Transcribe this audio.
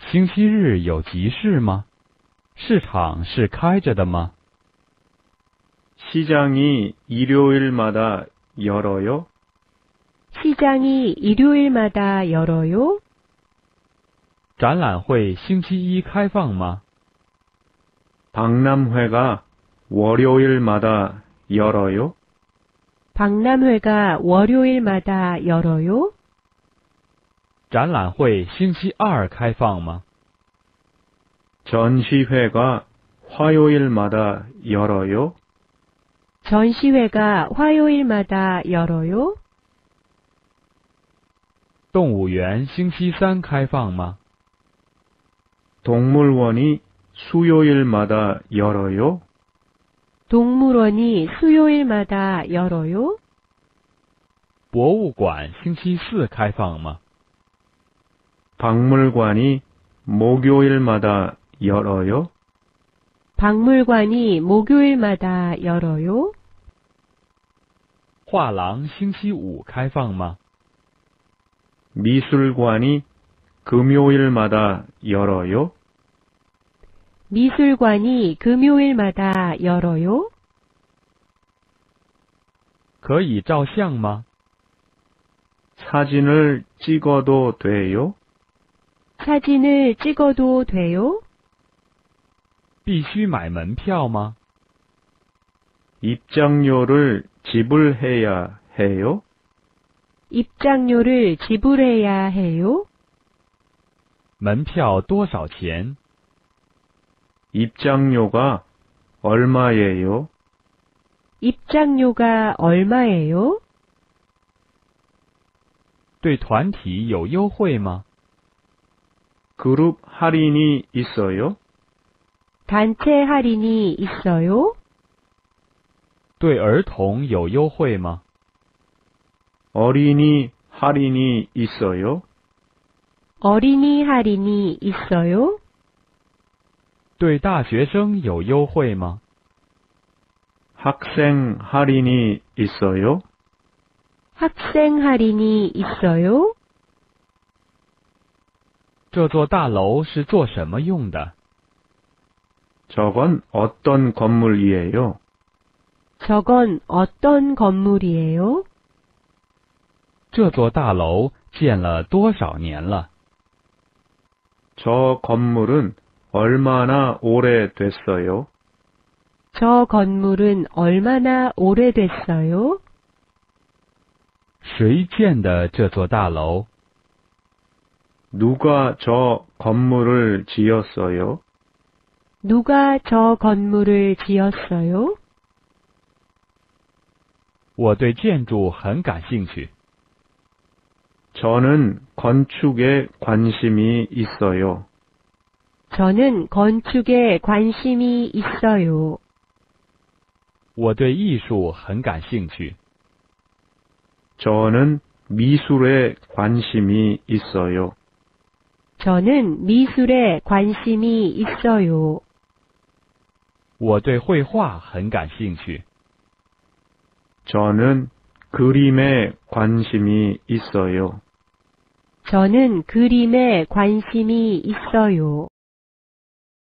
星期日有集市吗？市场是开着的吗？ 시장이 일요일마다 열어요? 시장이 일요일마다 열어요? 展览会星期一开放吗？ 박람회가 월요일마다 열어요? 박람회가 월요일마다 열어요? 展览会星期二开放吗？ 전시회가 화요일마다 열어요? 전시회가 화요일마다 열어요? 动物园星期三开放吗？ 동물원이 수요일마다 열어요? 동물원이 수요일마다 열어요? 博物馆星期四开放吗？ 박물관이 목요일마다 열어요? 박물관이 목요일마다 열어요? 画廊星期五开放吗？ 미술관이 금요일마다 열어요? 미술관이 금요일마다 열어요? 可以照相吗？ 사진을 찍어도 돼요? 사진을 찍어도 돼요? 必须买门票吗？ 입장료를 지불해야 해요? 입장료를 지불해야 해요? 门票多少钱？ 입장료가 얼마예요? 입장료가 얼마예요? 对团体有优惠吗？ 그룹 할인이 있어요? 단체 할인이 있어요? 对儿童有优惠吗？ 어린이 할인이 있어요? 어린이 할인이 있어요? 对大学生有优惠吗？ 학생 할인이 있어요? 학생 할인이 있어요? 这座大楼是做什么用的？ 저건 어떤 건물이에요? 저건 어떤 건물이에요? 这座大楼建了多少年了？ 저 건물은 얼마나 오래됐어요? 저 건물은 얼마나 오래됐어요? 谁建的这座大楼？ 누가 저 건물을 지었어요? 누가 저 건물을 지었어요? 我对建筑很感兴趣。 저는 건축에 관심이 있어요. 저는 건축에 관심이 있어요. 我对艺术很感兴趣。 저는 미술에 관심이 있어요. 저는 미술에 관심이 있어요. 我对绘画很感兴趣。 저는 그림에 관심이 있어요. 저는 그림에 관심이 있어요.